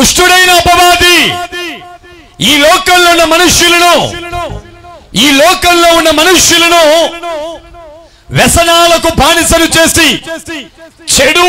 దుష్టుడైన అపవాది ఈ లోకంలో ఉన్న మనుష్యులను వ్యసనాలకు బానిసలు చేసి చెడు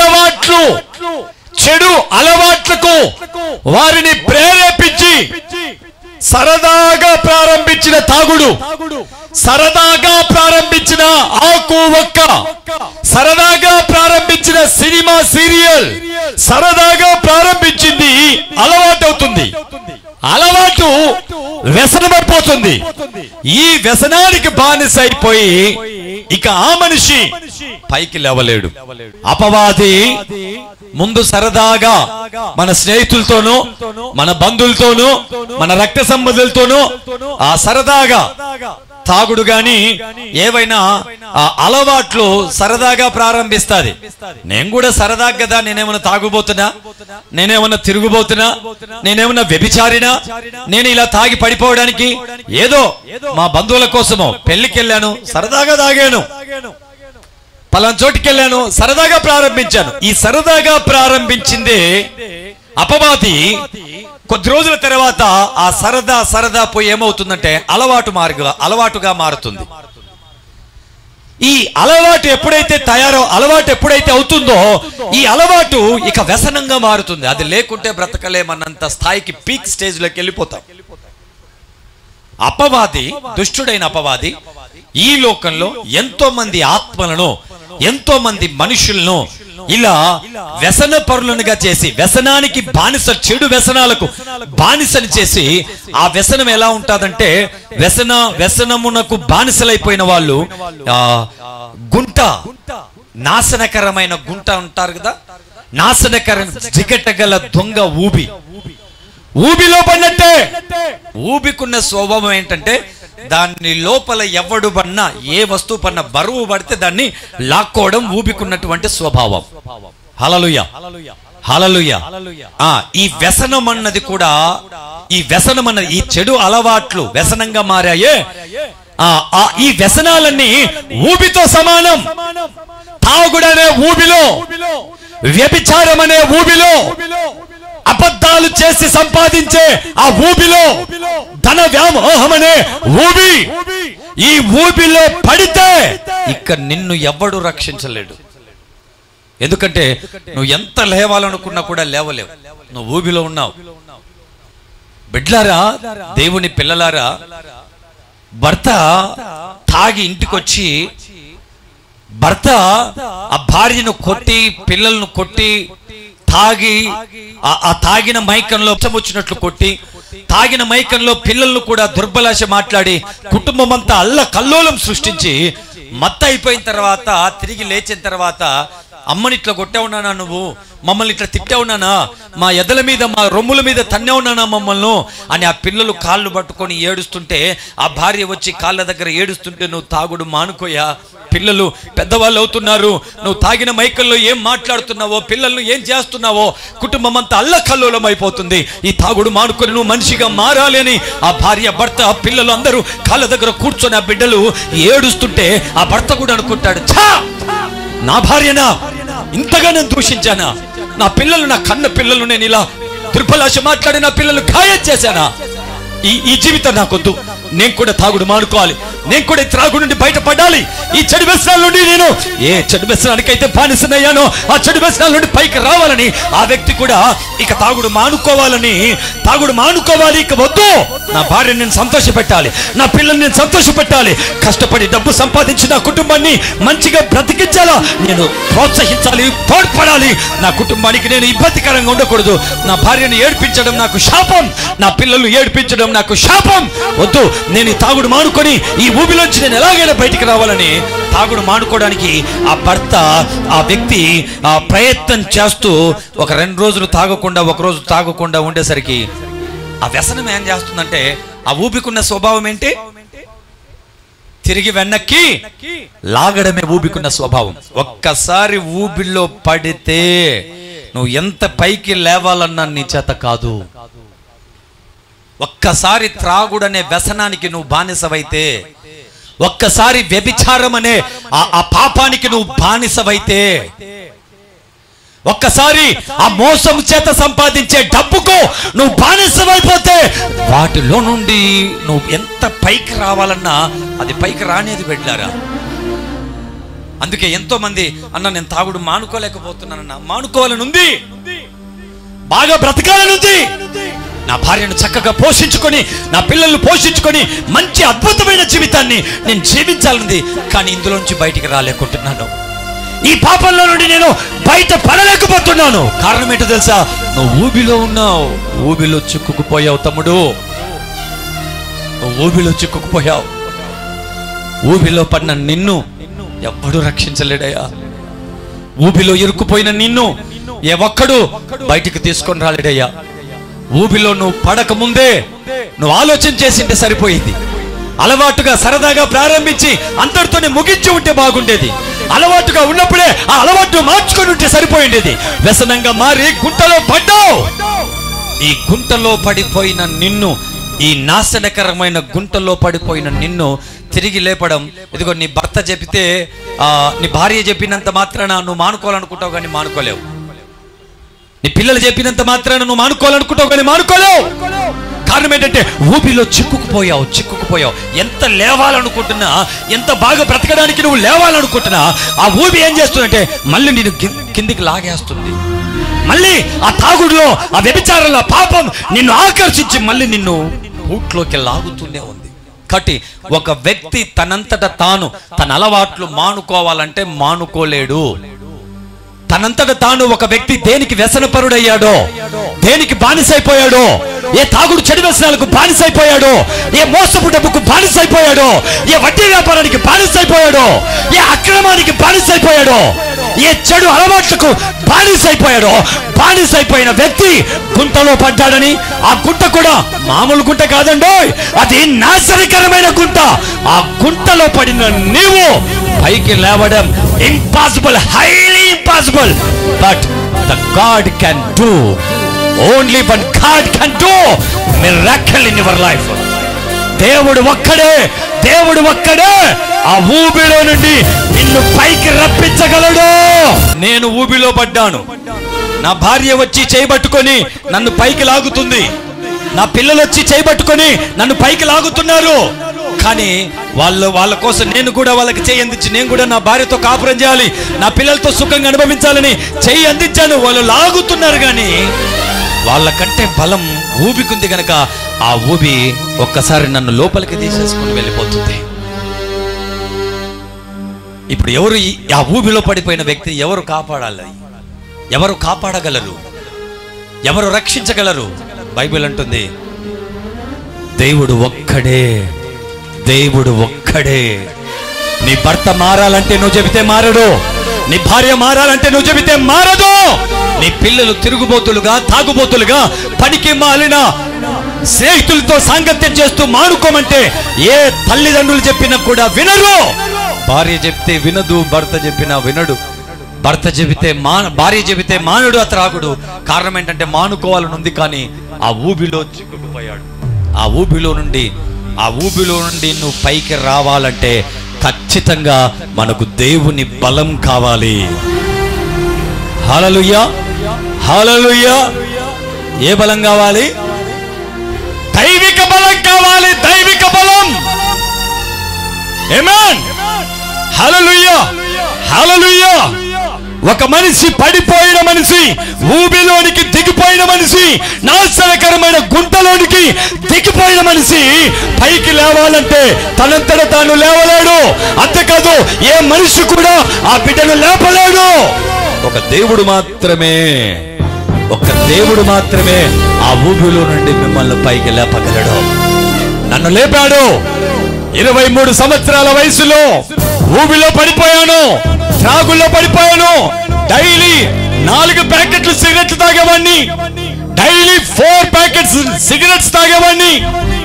అలవాట్లకు వారిని ప్రేరేపించి సరదాగా ప్రారంభించిన తాగుడు, సరదాగా ప్రారంభించిన ఆకు ఒక్క, సరదాగా ప్రారంభించిన సినిమా సీరియల్, సరదాగా ప్రారంభించింది అలవాటు అవుతుంది. అలవాటు వ్యసనమైపోతుంది. ఈ వ్యసనానికి బానిస అయిపోయి ఇక ఆ మనిషి పైకి లేవలేడు. అపవాది ముందు సరదాగా మన స్నేహితులతోనూ, మన బంధువులతోనూ, మన రక్త సంబంధులతోనూ ఆ సరదాగా తాగుడు గాని ఏవైనా అలవాట్లు సరదాగా ప్రారంభిస్తాది. నేను కూడా సరదాగా కదా, నేనేమన్నా తాగుబోతున్నా, నేనేమన్నా తిరుగుబోతున్నా, నేనేమన్నా వ్యభిచారినా, నేను ఇలా తాగి పడిపోవడానికి ఏదో మా బంధువుల కోసమో పెళ్లికి వెళ్ళాను, సరదాగా తాగాను, పలానా చోటికి వెళ్ళాను, సరదాగా ప్రారంభించాను. ఈ సరదాగా ప్రారంభించిందే అపవాది కొద్ది రోజుల తర్వాత ఆ సరదా పోయి ఏమవుతుందంటే అలవాటుగా మారుతుంది. ఈ అలవాటు ఎప్పుడైతే అవుతుందో ఈ అలవాటు ఇక వ్యసనంగా మారుతుంది. అది లేకుంటే బ్రతకలేమన్నంత స్థాయికి పీక్ స్టేజ్ లోకి వెళ్ళిపోతాం. అపవాది, దుష్టుడైన అపవాది ఈ లోకంలో ఎంతో మంది ఆత్మలను, ఎంతో మంది మనుషులను ఇలా వ్యసన పరులనుగా చేసి, వ్యసనానికి బానిస, చెడు వ్యసనాలకు బానిసని చేసి, ఆ వ్యసనం ఎలా ఉంటుందంటే వ్యసనమునకు బానిసలైపోయిన వాళ్ళు గుంట, నాశనకరమైన గుంట ఉంటారు కదా, జిగటగల దొంగ ఊబిలో పడినట్టే. ఊబికున్న స్వభావం ఏంటంటే దాన్ని లోపల ఎవడు పన్నా, ఏ వస్తువు పన్నా బరువు పడితే దాన్ని లాక్కోవడం ఊబికున్నటువంటి స్వభావం. హల్లెలూయా, హల్లెలూయా. ఈ వ్యసనం అన్నది కూడా, ఈ చెడు అలవాట్లు వ్యసనంగా మారాయే, ఈ వ్యసనాలన్నీ ఊబితో సమానం. తాగుడనే ఊబిలో, వ్యభిచారం అనే ఊబిలో, అబద్ధాలు చేసి సంపాదించే ఆ ఊబిలో, ధన వ్యామోహం అనే ఈ ఊబిలో పడితే ఇక నిన్ను ఎవ్వడు రక్షించలేడు. ఎందుకంటే నువ్వు ఎంత లేవాలనుకున్నా కూడా లేవలేవు, నువ్వు ఊబిలో ఉన్నావు. బిడ్లారా, దేవుని పిల్లలారా, భర్త తాగి ఇంటికొచ్చి భర్త ఆ భార్యను కొట్టి, పిల్లలను కొట్టి, తాగిన మైకంలో వచ్చినట్లు కొట్టి, తాగిన మైకంలో పిల్లలను కూడా దుర్బలాశ మాట్లాడి కుటుంబం అంతా అల్లకల్లోలం సృష్టించి మత్తు అయిపోయిన తర్వాత తిరిగి లేచిన తర్వాత, అమ్మని ఇట్లా కొట్టే ఉన్నానా, నువ్వు మమ్మల్ని ఇట్లా తిట్టే ఉన్నానా, మా ఎదల మీద, మా రొమ్ముల మీద తన్నే ఉన్నానా మమ్మల్ని అని ఆ పిల్లలు కాళ్ళు పట్టుకొని ఏడుస్తుంటే, ఆ భార్య వచ్చి కాళ్ళ దగ్గర ఏడుస్తుంటే, నువ్వు తాగుడు మానుకోయా, పిల్లలు పెద్దవాళ్ళు అవుతున్నారు, నువ్వు తాగిన మైకల్లో ఏం మాట్లాడుతున్నావో, పిల్లలను ఏం చేస్తున్నావో, కుటుంబం అంతా అల్లకల్లోలం అయిపోతుంది, ఈ తాగుడు మానుకొని నువ్వు మనిషిగా మారాలి అని ఆ భార్య, భర్త, పిల్లలు అందరూ కాళ్ళ దగ్గర కూర్చొని ఆ బిడ్డలు ఏడుస్తుంటే ఆ భర్త కూడా అనుకుంటాడు, ఛా, నా భార్యనా ఇంతగా నేను దూషించానా, నా పిల్లలు, నా కన్న పిల్లలు నేను ఇలా దుర్బలాశ మాట్లాడి నా పిల్లలు గాయం చేశానా, ఈ జీవితం నాకొద్దు, నేను కూడా తాగుడు మానుకోవాలి, నేను కూడా త్రాగు నుండి బయటపడాలి, ఈ చెడు వ్యసనాల నుండి నేను ఏ చెడు వ్యసనానికైతే బానిసనయ్యానో ఆ చెడు వ్యసనాల నుండి పైకి రావాలని ఆ వ్యక్తి కూడా ఇక తాగుడు మానుకోవాలి, ఇక వద్దు, నా భార్యని నేను సంతోషపెట్టాలి, నా పిల్లల్ని నేను సంతోషపెట్టాలి, కష్టపడి డబ్బు సంపాదించి నా కుటుంబాన్ని మంచిగా బ్రతికించాలా, నేను ప్రోత్సహించాలి, తోడ్పడాలి, నా కుటుంబానికి నేను ఇబ్బందికరంగా ఉండకూడదు, నా భార్యను ఏడ్పించడం నాకు శాపం, నా పిల్లలు ఏడ్పించడం నాకు శాపం, వద్దు, నేను ఈ తాగుడు మానుకొని ఈ ఊబిలోంచి నేను ఎలాగైనా బయటికి రావాలని తాగుడు మానుకోవడానికి ఆ భర్త, ఆ వ్యక్తి ప్రయత్నం చేస్తూ ఒక 2 రోజులు తాగకుండా, ఒక రోజు తాగకుండా ఉండేసరికి ఆ వ్యసనం ఏం చేస్తుందంటే, ఆ ఊబికున్న స్వభావం ఏంటి, తిరిగి వెనక్కి లాగడమే ఊబికున్న స్వభావం. ఒక్కసారి ఊబిలో పడితే నువ్వు ఎంత పైకి లేవాలన్నా నీ చేత కాదు. ఒక్కసారి త్రాగుడనే వ్యసనానికి నువ్వు బానిసవైతే, ఒక్కసారి వ్యభిచారం అనే ఆ పాపానికి నువ్వు బానిసవైతే, ఒక్కసారి ఆ మోసం చేత సంపాదించే డబ్బుకు నువ్వు బానిసమైపోతే వాటిలో నుండి నువ్వు ఎంత పైకి రావాలన్నా అది పైకి రానేది బిడ్డలారా. అందుకే ఎంతో మంది అన్న నేను తాగుడు మానుకోలేకపోతున్నానన్నా, మానుకోవాలని ఉంది, బాగా బ్రతకాలని ఉంది, నా భార్యను చక్కగా పోషించుకొని నా పిల్లల్ని పోషించుకొని మంచి అద్భుతమైన జీవితాన్ని నేను జీవించాలని, కానీ ఇందులోంచి బయటికి రాలేకుంటున్నాను, ఈ పాపంలో నుండి నేను బయట పడలేకపోతున్నాను. కారణం ఏంటో తెలుసా? నువ్వు ఊబిలో ఉన్నావు, ఊబిలో చిక్కుకుపోయావు తమ్ముడు, నువ్వు ఊబిలో చిక్కుకుపోయావు. ఊబిలో పడిన నిన్ను ఎవ్వడూ రక్షించలేడయ్యా. ఊబిలో ఇరుక్కుపోయిన నిన్ను ఏ ఒక్కడు బయటికి తీసుకొని రాలేడయ్యా. ఊబిలో నువ్వు పడక ముందే నువ్వు ఆలోచన చేసింటే సరిపోయింది. అలవాటుగా సరదాగా ప్రారంభించి అంతటితోనే ముగించి ఉంటే బాగుండేది. అలవాటుగా ఉన్నప్పుడే ఆ అలవాటు మార్చుకొని ఉంటే సరిపోయిండేది. వ్యసనంగా మారి గుంటలో పడ్డావు. ఈ గుంటలో పడిపోయిన నిన్ను, ఈ నాశనకరమైన గుంటలో పడిపోయిన నిన్ను తిరిగి లేపడం, ఇదిగో నీ భర్త చెబితే నీ భార్య చెప్పినంత మాత్రాన నువ్వు మానుకోవాలనుకుంటావు కానీ మానుకోలేవు. నీ పిల్లలు చెప్పినంత మాత్రాన నువ్వు మానుకోవాలనుకుంటావు కానీ మానుకోలేవు. కారణం ఏంటంటే ఊబిలో చిక్కుకుపోయావు. ఎంత లేవాలనుకుంటున్నా, ఎంత బాగా బ్రతకడానికి నువ్వు లేవాలనుకుంటున్నా, ఆ ఊబి ఏం చేస్తుందంటే మళ్ళీ నేను కిందికి లాగేస్తుంది. మళ్ళీ ఆ తాగుడులో, ఆ వ్యభిచారంలో, పాపం నిన్ను ఆకర్షించి మళ్ళీ నిన్ను ఊట్లోకి లాగుతూనే ఉంది. కాబట్టి ఒక వ్యక్తి తనంతట తాను తన అలవాట్లు మానుకోవాలంటే మానుకోలేడు. తనంతట తాను ఒక వ్యక్తి దేనికి వ్యసనపరుడయ్యాడో, దేనికి బానిసైపోయాడో, ఏ తాగుడు చెడు వ్యసనాలకు బానిసైపోయాడో, ఏ మోసపు డబ్బుకు బానిసైపోయాడో, ఏ వడ్డీ వ్యాపారానికి బానిసైపోయాడో, ఏ అక్రమానికి బానిసైపోయాడో, ఏ చెడు అలవాట్లకు బానిసైపోయాడో, బానిసైపోయిన వ్యక్తి గుంటలో పడ్డాడని, ఆ గుంట కూడా మామూలు గుంట కాదండో, అది నాశనకరమైన గుంట. ఆ గుంటలో పడిన నీవు పైకి లేవడం impossible, highly impossible. But the God can do, only one God can do miracle in your life. దేవుడు ఒక్కడే ఆ ఊబిలో నుండి నిన్ను పైకి రప్పించగలడు. నేను ఊబిలో పడ్డాను, నా భార్య వచ్చి చేయబట్టుకొని నన్ను పైకి లాగుతుంది, నా పిల్లలు వచ్చి చేయబట్టుకొని నన్ను పైకి లాగుతున్నారు. కానీ వాళ్ళ కోసం నేను కూడా వాళ్ళకి చెయ్యి అందించి, నేను కూడా నా భార్యతో కాపురం చేయాలి, నా పిల్లలతో సుఖంగా అనుభవించాలని చెయ్యి అందించాను. వాళ్ళు లాగుతున్నారు, కానీ వాళ్ళకంటే బలం ఊబికుంది గనక ఆ ఊబి ఒక్కసారి నన్ను లోపలికి తీసేసుకుని వెళ్ళిపోతుంది. ఇప్పుడు ఎవరు ఆ ఊబిలో పడిపోయిన వ్యక్తిని ఎవరు కాపాడాలి? ఎవరు కాపాడగలరు? ఎవరు రక్షించగలరు? బైబిల్ అంటుంది దేవుడు ఒక్కడే. నీ భర్త మారాలంటే నువ్వు చెబితే మారడు, నీ భార్య మారాలంటే నువ్వు చెబితే మారదు. నీ పిల్లలు తిరుగుబోతులుగా, తాగుబోతులుగా, పనికి మాలిన స్నేహితులతో సాంగత్యం చేస్తూ మానుకోమంటే ఏ తల్లిదండ్రులు చెప్పినా కూడా వినరు. భార్య చెప్తే వినదు, భర్త చెప్పినా వినడు. భార్య చెబితే మానడు, ఆ త్రాగుడు. కారణం ఏంటంటే మానుకోవాలని ఉంది, కానీ ఆ ఊబిలో చిక్కుకుపోయాడు. ఆ ఊబిలో నుండి నువ్వు పైకి రావాలంటే ఖచ్చితంగా మనకు దేవుని బలం కావాలి. హల్లెలూయా. ఏ బలం కావాలి? దైవిక బలం కావాలి. దైవిక బలం. ఆమేన్. హల్లెలూయా. ఒక మనిషి, పడిపోయిన మనిషి, ఊబిలోనికి దిగిపోయిన మనిషి, నాశనకరమైన గుంటలోనికి దిగిపోయిన మనిషి పైకి లేవాలంటే తనంతట తాను లేవలేడు. అంతేకాదు ఏ మనిషి కూడా ఆ బిడ్డను లేపలేడు. ఒక దేవుడు మాత్రమే ఆ ఊబిలో నుండి మిమ్మల్ని పైకి లేపగలడు. నన్ను లేపాడు. 23 సంవత్సరాల వయసులో ఊబిలో పడిపోయాను, త్రాగుల్లో పడిపోయాను. డైలీ 4 ప్యాకెట్లు సిగరెట్లు తాగేవాడిని, డైలీ 4 ప్యాకెట్స్ సిగరెట్స్ తాగేవాడిని.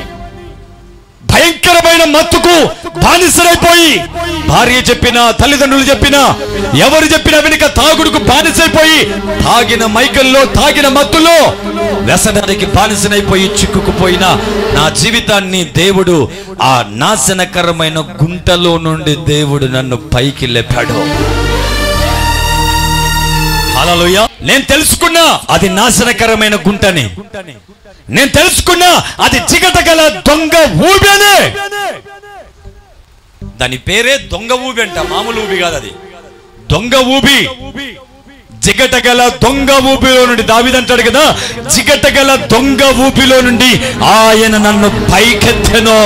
భయంకరమైన మత్తుకు బానిసరైపోయి, భార్య చెప్పినా, తల్లిదండ్రులు చెప్పినా, ఎవరు చెప్పినా వెనుక తాగుడుకు బానిసైపోయి, తాగిన మైకల్లో, తాగిన మత్తులో వ్యసనానికి బానిసనైపోయి చిక్కుకుపోయిన నా జీవితాన్ని దేవుడు ఆ నాశనకరమైన గుంటలో నుండి దేవుడు నన్ను పైకి లేపాడు. హల్లెలూయా. నేను తెలుసుకున్నా అది నాశనకరమైన గుంటని. నేను తెలుసుకున్నా అది చిగటగల దొంగ ఊబి అని. దాని పేరే దొంగ ఊబి అంట, మామూలు ఊబి కాదు అది, దొంగ ఊబి. జిగటగల దొంగ ఊబిలో నుండి, దావీదంటాడు కదా, జిగటగల దొంగ ఊబిలో నుండి ఆయన నన్ను పైకెత్తెను.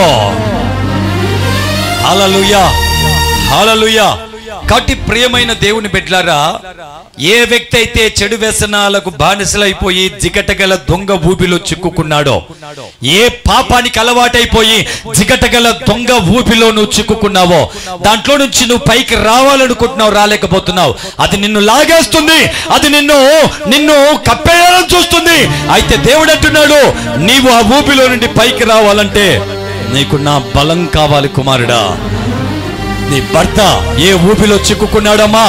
హల్లెలూయా, హల్లెలూయా. కాబట్టి ప్రియమైన దేవుని బిడ్డలారా, ఏ వ్యక్తి అయితే చెడు వ్యసనాలకు బానిసలైపోయి జిగటగల దొంగ ఊబిలో చిక్కుకున్నాడో, ఏ పాపానికి అలవాటైపోయి జిగటగల దొంగ ఊబిలో నువ్వు చిక్కుకున్నావో, దాంట్లో నుంచి నువ్వు పైకి రావాలనుకుంటున్నావు, రాలేకపోతున్నావు. అది నిన్ను లాగేస్తుంది, అది నిన్ను కప్పేయాలని చూస్తుంది. అయితే దేవుడు అంటున్నాడు, నీవు ఆ ఊబిలో నుండి పైకి రావాలంటే నీకు నా బలం కావాలి కుమారుడా. నీ భర్త ఏ ఊబిలో చిక్కుకున్నాడమ్మా?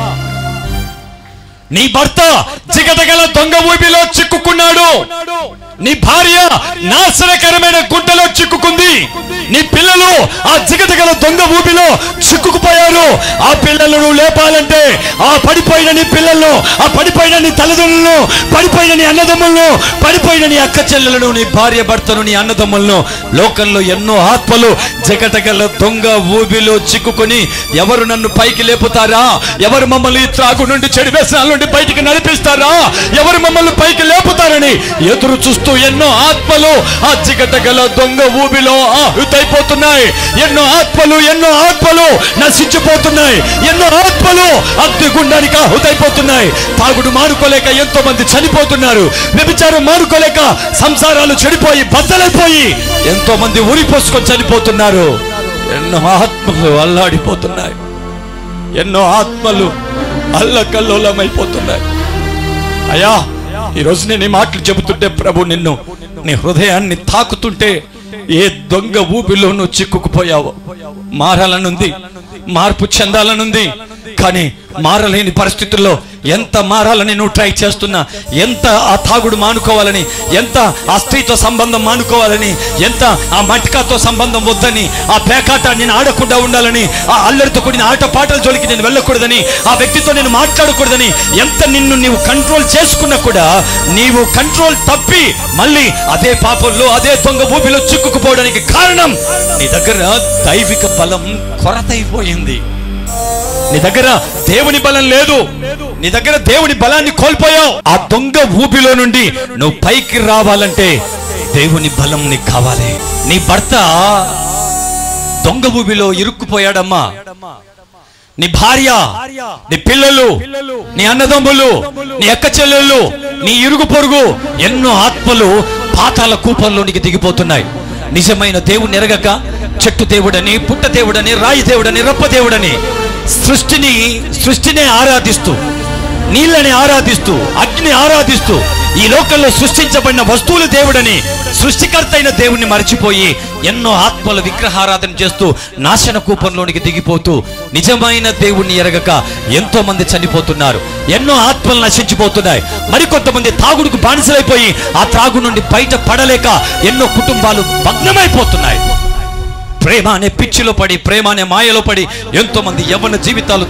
నీ భర్త జిగటగల దొంగ ఊబిలో చిక్కుకున్నాడు. నీ భార్య నాశనకరమైన గుంటలో చిక్కుకుంది. నీ పిల్లలు ఆ జిగటగల దొంగ ఊబిలో చిక్కుకుపోయారు. ఆ పిల్లలను లేపాలంటే, ఆ పడిపోయిన నీ పిల్లలను, ఆ పడిపోయిన నీ తల్లిదండ్రులను, పడిపోయిన నీ అన్నదమ్ములను, పడిపోయిన నీ అక్క చెల్లెలను, నీ భార్య భర్తను, నీ అన్నదమ్ములను, లోకంలో ఎన్నో ఆత్మలు జిగటగల దొంగ ఊబిలో చిక్కుకొని, ఎవరు నన్ను పైకి లేపుతారా, ఎవరు మమ్మల్ని త్రాగు నుండి, చెడు వ్యసనాల నుండి బయటికి నడిపిస్తారా, ఎవరు మమ్మల్ని పైకి లేపుతారని ఎదురు చూస్తూ ఎన్నో ఆత్మలు ఆ జిగటగల దొంగ ఊబిలో ఆహుతైపోతున్నాయి. ఎన్నో ఆత్మలు నశించిపోతున్నాయి. ఎన్నో ఆత్మలు అగ్నిగుండానికి ఆహుతైపోతున్నాయి. తాగుడు మానుకోలేక ఎంతో మంది చనిపోతున్నారు. వ్యభిచారం మానుకోలేక సంసారాలు చెడిపోయి బద్దలైపోయి ఎంతో మంది ఉరిపోసుకొని చనిపోతున్నారు. ఎన్నో ఆత్మలు అల్లాడిపోతున్నాయి. ఎన్నో ఆత్మలు అల్లకల్లోలమైపోతున్నాయి. అయ్యా, ఈరోజు నేను ఈ మాటలు చెబుతుంటే ప్రభు నిన్ను, నీ హృదయాన్ని తాకుతుంటే, ఏ దొంగ ఊబిలో నువ్వు చిక్కుకుపోయావో, మారాలనుంది, మార్పు చెందాలనుంది. కానీ మారలేని పరిస్థితుల్లో ఎంత మారాలని నువ్వు ట్రై చేస్తున్నా, ఎంత ఆ తాగుడు మానుకోవాలని, ఎంత ఆ స్త్రీతో సంబంధం మానుకోవాలని, ఎంత ఆ మట్కాతో సంబంధం వద్దని, ఆ పేకాట నేను ఆడకుండా ఉండాలని, ఆ అల్లరితో కూడిన ఆట పాటల జోలికి నేను వెళ్ళకూడదని, ఆ వ్యక్తితో నేను మాట్లాడకూడదని, ఎంత నిన్ను నీవు కంట్రోల్ చేసుకున్నా కూడా నీవు కంట్రోల్ తప్పి మళ్ళీ అదే పాపంలో, అదే దొంగ ఊబిలో చిక్కుకుపోవడానికి కారణం నీ దగ్గర దైవిక బలం కొరతైపోయింది. నీ దగ్గర దేవుని బలం లేదు. నీ దగ్గర దేవుని బలాన్ని కోల్పోయావు. ఆ దొంగ ఊబిలో నుండి నువ్వు పైకి రావాలంటే దేవుని బలం నీకు కావాలి. నీ భర్త దొంగ ఊబిలో ఇరుక్కుపోయాడమ్మా. నీ భార్య, నీ పిల్లలు, నీ అన్నదమ్ములు, నీ అక్క చెల్లెళ్ళు, నీ ఇరుగు పొరుగు ఎన్నో ఆత్మలు పాతాళ కూపంలోనికి దిగిపోతున్నాయి. నిజమైన దేవుని ఎరగక చెట్టు దేవుడని, పుట్ట దేవుడని, రాయి దేవుడని, రప్ప దేవుడని సృష్టిని ఆరాధిస్తూ, నీళ్ళని ఆరాధిస్తూ, అగ్ని ఆరాధిస్తూ, ఈ లోకంలో సృష్టించబడిన వస్తువులు దేవుడని, సృష్టికర్త అయిన దేవుణ్ణి మర్చిపోయి ఎన్నో ఆత్మల విగ్రహారాధన చేస్తూ నాశన కూపంలోనికి దిగిపోతూ నిజమైన దేవుణ్ణి ఎరగక ఎంతో మంది చనిపోతున్నారు. ఎన్నో ఆత్మలు నశించిపోతున్నాయి. మరికొంతమంది తాగుడుకు బానిసలైపోయి ఆ త్రాగు నుండి బయట పడలేక ఎన్నో కుటుంబాలు భగ్నమైపోతున్నాయి. ప్రేమ అనే పిచ్చిలో పడి, ప్రేమ అనే మాయలో పడి ఎంతో మంది యవ్వన జీవితాలు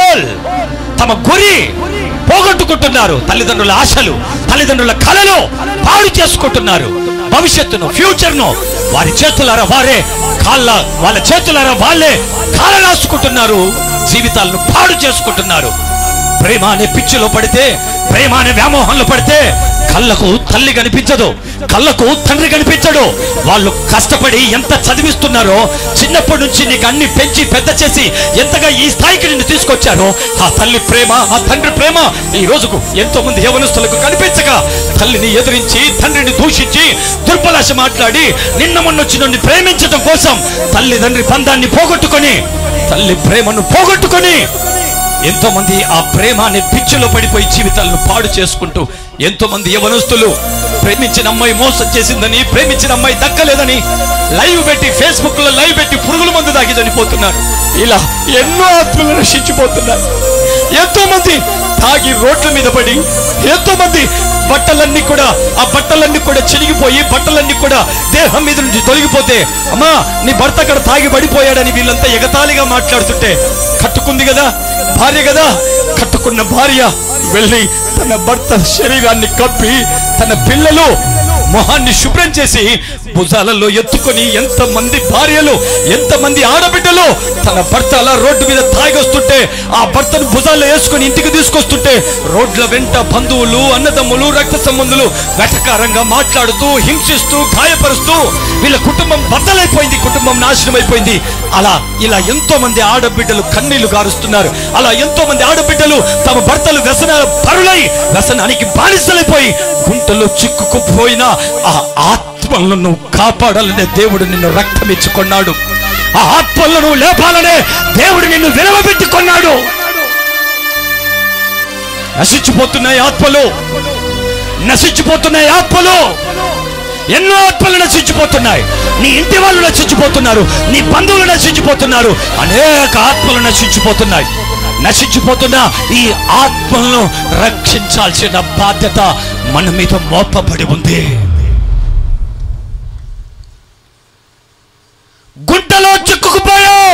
తమ గురి పోగొట్టుకుంటున్నారు. తల్లిదండ్రుల ఆశలు, తల్లిదండ్రుల కలలు పాడు చేసుకుంటున్నారు. భవిష్యత్తును, ఫ్యూచర్ను వారి చేతులారా వారే వాళ్ళ చేతులారా వాళ్ళే కాల రాసుకుంటున్నారు. జీవితాలను పాడు చేసుకుంటున్నారు. ప్రేమ అనే పిచ్చిలో పడితే, ప్రేమ అనే వ్యామోహంలో పడితే కళ్ళకు తల్లి కనిపించదు, కళ్ళకు తండ్రి కనిపించడు. వాళ్ళు కష్టపడి ఎంత చదివిస్తున్నారో, చిన్నప్పటి నుంచి నీకు అన్ని పెంచి పెద్ద చేసి ఎంతగా ఈ స్థాయికి నిన్ను తీసుకొచ్చారో, ఆ తల్లి ప్రేమ, ఆ తండ్రి ప్రేమ ఈ రోజుకు ఎంతో మంది యవనస్తులకు కనిపించక తల్లిని ఎదిరించి, తండ్రిని దూషించి, దుర్బలాశ మాట్లాడి, నిన్న మొన్నొచ్చి నుండి ప్రేమించడం కోసం తల్లిదండ్రి బంధాన్ని పోగొట్టుకొని, తల్లి ప్రేమను పోగొట్టుకొని ఎంతో మంది ఆ ప్రేమ అనే పిచ్చిలో పడిపోయి జీవితాలను పాడు చేసుకుంటూ ఎంతో మంది యవనస్తులు ప్రేమించిన అమ్మాయి మోసం చేసిందని, ప్రేమించిన అమ్మాయి దక్కలేదని లైవ్ పెట్టి, ఫేస్బుక్ లో లైవ్ పెట్టి పురుగుల మందు దాగి చనిపోతున్నారు. ఇలా ఎన్నో ఆత్మలు నశించిపోతున్నారు. ఎంతో మంది తాగి రోడ్ల మీద పడి, ఎంతో మంది బట్టలన్నీ కూడా చినిగిపోయి, బట్టలన్నీ కూడా దేహం మీద నుంచి తొలగిపోతే, అమ్మా నీ భర్త అక్కడ తాగి పడిపోయాడని వీళ్ళంతా ఎగతాళిగా మాట్లాడుతుంటే, కట్టుకుంది కదా భార్య కదా, కట్టుకున్న భార్య వెళ్ళి తన భర్త శరీరాన్ని కప్పి తన పిల్లలు మొహాన్ని శుభ్రం చేసి భుజాలలో ఎత్తుకొని ఎంతమంది భార్యలు ఎంతమంది ఆడబిడ్డలు తన భర్త అలా రోడ్డు మీద తాగొస్తుంటే ఆ భర్తను భుజాల్లో వేసుకొని ఇంటికి తీసుకొస్తుంటే రోడ్ల వెంట బంధువులు అన్నదమ్ములు రక్త సంబంధులు వెటకారంగా మాట్లాడుతూ హింసిస్తూ గాయపరుస్తూ వీళ్ళ కుటుంబం బద్దలైపోయింది, కుటుంబం నాశనం అయిపోయింది. అలా ఇలా ఎంతో మంది ఆడబిడ్డలు కన్నీళ్లు గారుస్తున్నారు. అలా ఎంతో మంది ఆడబిడ్డలు తమ భర్తలు వ్యసన పరులై వ్యసనానికి బానిసలైపోయి గుంటలో చిక్కుకుపోయిన ఆ ఆత్మలను కాపాడాలనే దేవుడు నిన్ను రక్తం ఇచ్చుకున్నాడు. ఆ ఆత్మలను లేపాలనే దేవుడు నిన్ను విలువబెట్టుకున్నాడు. నశించిపోతున్నాయి ఆత్మలు, నశించిపోతున్నాయి ఆత్మలు. ఎన్నో ఆత్మలు నశించిపోతున్నాయి. నీ ఇంటి వాళ్ళు నశించిపోతున్నారు, నీ బంధువులు నశించిపోతున్నారు, అనేక ఆత్మలు నశించిపోతున్నాయి. నశించిపోతున్న ఈ ఆత్మలను రక్షించాల్సిన బాధ్యత మన మీద మోపబడి ఉంది. గుంటలో చిక్కుకుపోయావు.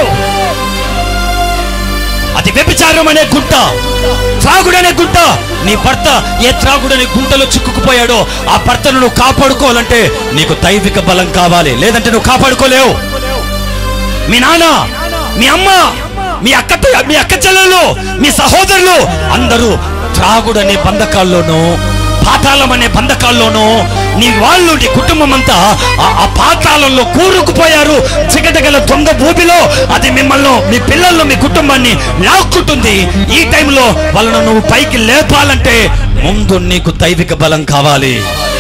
అది వ్యభిచారం అనే గుంట, త్రాగుడనే గుంట. నీ భర్త ఏ త్రాగుడనే గుంటలో చిక్కుకుపోయాడో ఆ భర్తను నువ్వు కాపాడుకోవాలంటే నీకు దైవిక బలం కావాలి, లేదంటే నువ్వు కాపాడుకోలేవు. మీ నాన్న, మీ అమ్మ, మీ అక్క చెల్లెలు, మీ సహోదరులు అందరూ త్రాగుడనే బంధకాల్లోనూ పాతాళం అనే బంధకాల్లోనూ నీ వాళ్ళు నీ కుటుంబం అంతా ఆ పాతాళంలో కూరుకుపోయారు. చిగటగల దొంగ భూమిలో అది మిమ్మల్ని, మీ పిల్లలను, మీ కుటుంబాన్ని లాక్కుంటుంది. ఈ టైంలో వాళ్ళను నువ్వు పైకి లేపాలంటే ముందు నీకు దైవిక బలం కావాలి.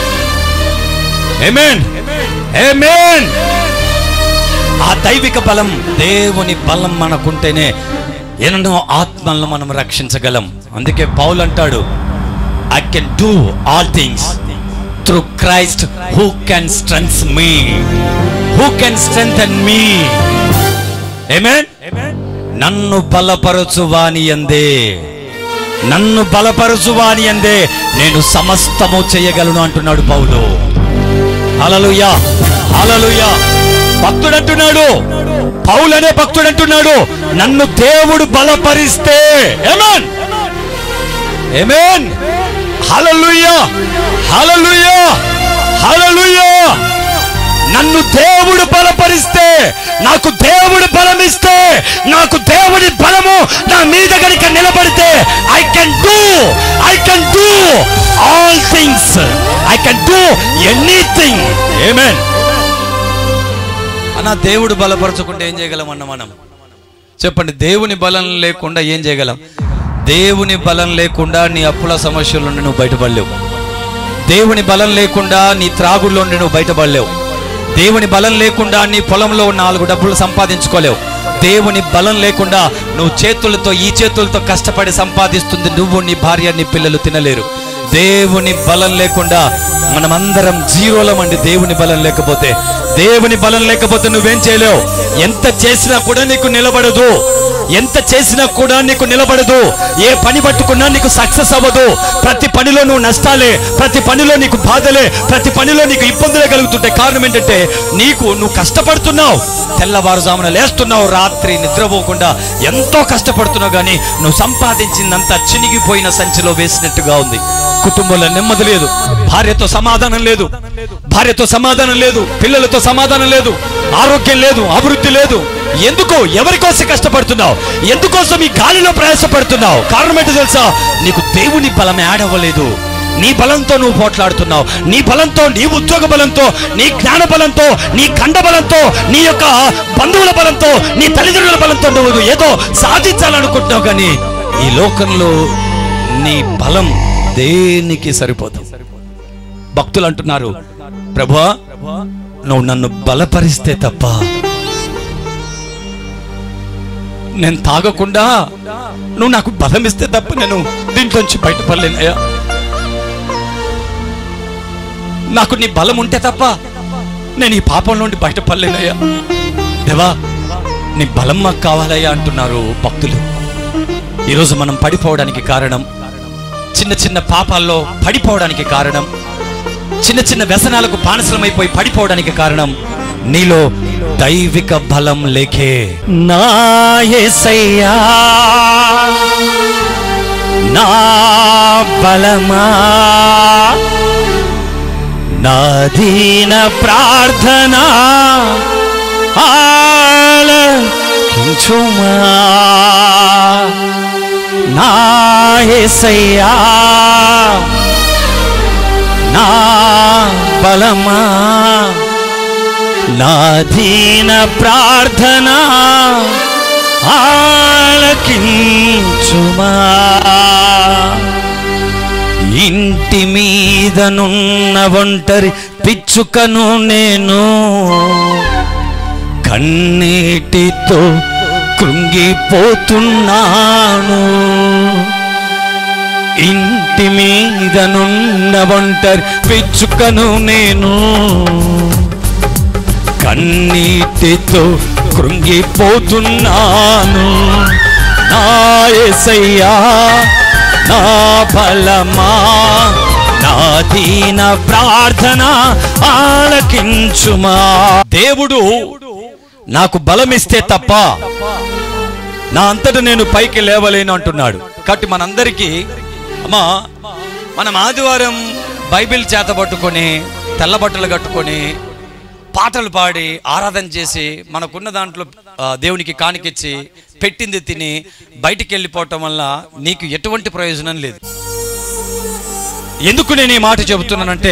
ఆమేన్, ఆమేన్. ఆ దైవిక బలం, దేవుని బలం మనకుంటేనే ఎన్నో ఆత్మలను మనం రక్షించగలం. అందుకే పౌలు అంటాడు, I can do all things through Christ who can strengthen me. Who can strengthen me? Amen. నన్ను బలపరచువాని యందే, నన్ను బలపరచువాని యందే నేను సమస్తము చేయగలను అంటున్నాడు పౌలు. హల్లెలూయా, హల్లెలూయా. భక్తుడు అంటున్నాడు, పౌలు అనే భక్తుడు అంటున్నాడు, నన్ను దేవుడు బలపరిస్తే. ఆమేన్, ఆమేన్. హల్లెలూయా, హల్లెలూయా, హల్లెలూయా. నన్ను దేవుడు బలపరిస్తే, నాకు దేవుడు బలం ఇస్తే, నాకు దేవుడి బలము నా మీద గనుక నిలబడితే I can do all things. I can do anything. Amen. అన్న దేవుడు బలపరచుకుంటే ఏం చేయగలం అన్న మనం? చెప్పండి, దేవుని బలం లేకుండా ఏం చేయగలం? దేవుని బలం లేకుండా నీ అప్పుల సమస్యల నుండి నువ్వు బయటపడలేవు. దేవుని బలం లేకుండా నీ త్రాగుల్లో నుండి నువ్వు బయటపడలేవు. దేవుని బలం లేకుండా నీ పొలంలో 4 డబ్బులు సంపాదించుకోలేవు. దేవుని బలం లేకుండా నువ్వు చేతులతో, ఈ చేతులతో కష్టపడి సంపాదిస్తుంది నువ్వు, నీ భార్య, నీ పిల్లలు తినలేరు. దేవుని బలం లేకుండా మనమందరం జీరోలమండి. దేవుని బలం లేకపోతే, దేవుని బలం లేకపోతే నువ్వేం చేయలేవు. ఎంత చేసినా కూడా నీకు నిలబడదు, ఎంత చేసినా కూడా నీకు నిలబడదు. ఏ పని పట్టుకున్నా నీకు సక్సెస్ అవ్వదు. ప్రతి పనిలో నువ్వు నష్టాలే, ప్రతి పనిలో నీకు బాధలే, ప్రతి పనిలో నీకు ఇబ్బందులే కలుగుతుంటాయి. కారణం ఏంటంటే నువ్వు కష్టపడుతున్నావు, తెల్లవారుజామున లేస్తున్నావు, రాత్రి నిద్రపోకుండా ఎంతో కష్టపడుతున్నావు, కానీ నువ్వు సంపాదించిందంతా చినిగిపోయిన సంచిలో వేసినట్టుగా ఉంది. కుటుంబంలో నెమ్మది లేదు, భార్యతో సమాధానం లేదు, పిల్లలతో సమాధానం లేదు, ఆరోగ్యం లేదు, అభివృద్ధి లేదు. ఎందుకు? ఎవరి కోసం కష్టపడుతున్నావు? ఎందుకోసం ఈ గాలిలో ప్రయాసపడుతున్నావు? కారణం ఏంటో తెలుసా? నీకు దేవుని బలం యాడ్ అవ్వలేదు. నీ బలంతో నువ్వు పోట్లాడుతున్నావు, నీ బలంతో, నీ ఉద్యోగ బలంతో, నీ జ్ఞాన బలంతో, నీ ఖండ బలంతో, నీ యొక్క బంధువుల బలంతో, నీ తల్లిదండ్రుల బలంతో నువ్వు ఏదో సాధించాలనుకుంటున్నావు, కానీ ఈ లోకంలో నీ బలం దేనికి సరిపోదు. భక్తులు అంటున్నారు, ప్రభువా నువ్వు నన్ను బలపరిస్తే తప్ప, నేను తాగకుండా నువ్వు నాకు బలం ఇస్తే తప్ప నేను దీంట్లోంచి బయటపడలేనయ్యా. నాకు నీ బలం ఉంటే తప్ప నేను ఈ పాపం నుండి బయటపడలేనయ్యా. దేవా నీ బలం మాకు కావాలయ్యా అంటున్నారు భక్తులు. ఈరోజు మనం పడిపోవడానికి కారణం, చిన్న చిన్న పాపాల్లో పడిపోవడానికి కారణం, చిన్న చిన్న వ్యసనాలకు బానిసలమైపోయి పడిపోవడానికి కారణం నీలో దైవిక బలం లేకే. నా యేసయ్యా నా బలమా, నా దీన ప్రార్థన ఆలకించుమా, నా యేసయ్యా నా బలమా, నా దీన ప్రార్థన ఆలకించుమా. ఇంటి మీదనున్న ఒంటరి పిచ్చుకను నేను కన్నీటితో కృంగిపోతున్నాను. ఇంటి మీదనున్న ఒంటరి పిచ్చుకను నేను కన్నీటితో కృంగిపోతున్నాను. నా యేసయ్యా నా బలమా, నా దీన ప్రార్థన ఆలకించుమా. దేవుడు నాకు బలమిస్తే తప్ప నా అంతటా నేను పైకి లేవలేను అంటున్నాడు. కాబట్టి మనందరికీ అమ్మా, మనం ఆదివారం బైబిల్ చేతబట్టుకొని తెల్ల బట్టలు కట్టుకొని పాటలు పాడి ఆరాధన చేసి మనకున్న దాంట్లో దేవునికి కానికిచ్చి పెట్టింది తిని బయటికి వెళ్ళిపోవటం వల్ల నీకు ఎటువంటి ప్రయోజనం లేదు. ఎందుకు నేను ఈ మాట చెబుతున్నానంటే,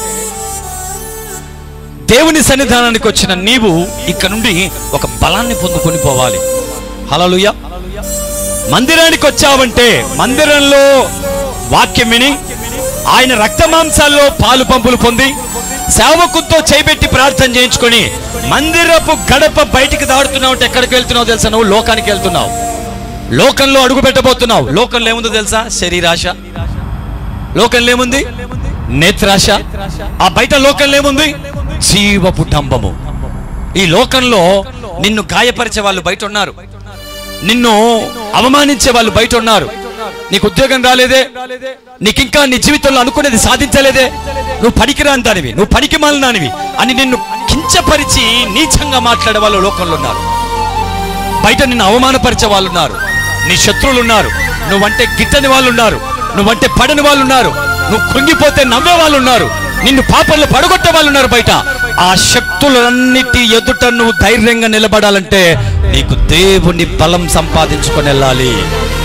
దేవుని సన్నిధానానికి వచ్చిన నీవు ఇక్కడ నుండి ఒక బలాన్ని పొందుకొని పోవాలి. హల్లెలూయా. మందిరానికి వచ్చావంటే మందిరంలో వాక్యం విని ఆయన రక్త మాంసాల్లో పాలు పంపులు పొంది సేవకుతో చేపెట్టి ప్రార్థన చేయించుకొని మందిరపు గడప బయటికి దాడుతున్నావు అంటే ఎక్కడికి వెళ్తున్నావు తెలుసా? నువ్వు లోకానికి వెళ్తున్నావు. లోకంలో అడుగు పెట్టబోతున్నావు. లోకంలో ఏముందో తెలుసా? శరీరాశ. లోకంలో ఏముంది? నేత్రాశ. ఆ బయట లోకంలో ఏముంది? జీవపు డంబము. ఈ లోకంలో నిన్ను గాయపరిచే వాళ్ళు బయట ఉన్నారు, నిన్ను అవమానించే వాళ్ళు బయట ఉన్నారు. నీకు ఉద్యోగం రాలేదే, నీకింకా నీ జీవితంలో అనుకునేది సాధించలేదే, నువ్వు పనికిరాని దానివి, నువ్వు పనికి మాలిన దానివి అని నిన్ను కించపరిచి నీచంగా మాట్లాడే వాళ్ళు లోకంలో ఉన్నారు. బయట నిన్ను అవమానపరిచే వాళ్ళు ఉన్నారు, నీ శత్రువులు ఉన్నారు, నువ్వంటే గిట్టని వాళ్ళు ఉన్నారు, నువ్వంటే పడని వాళ్ళు ఉన్నారు, నువ్వు కృంగిపోతే నవ్వే వాళ్ళు ఉన్నారు, నిన్ను పాపంలో పడగొట్టే వాళ్ళు ఉన్నారు బయట. ఆ శక్తులన్నిటి ఎదుట నువ్వు ధైర్యంగా నిలబడాలంటే నీకు దేవుని బలం సంపాదించుకొని వెళ్ళాలి.